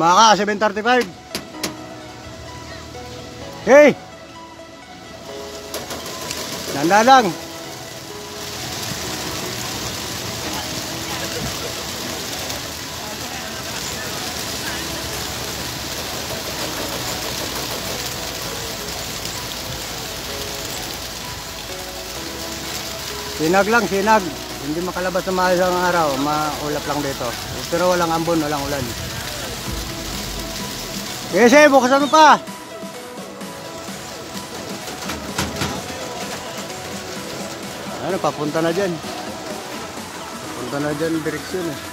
Maka 735. Hey! Nanda lang. Sinag lang, sinag. Hindi makalabas na maayos ang araw. Maulap lang dito. Pero walang ambon, walang ulan. Kasi, bukasan mo pa. Ano, papunta na dyan. Papunta na dyan, direksyon eh.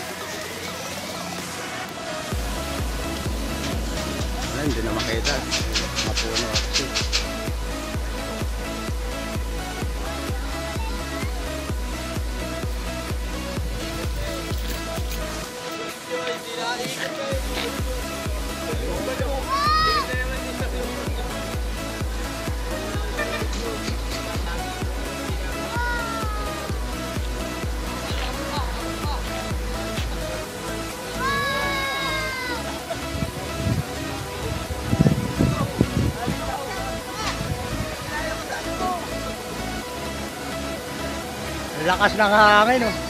Wala, hindi na makita. Mapuno ako. Lakas ng hangin, oh.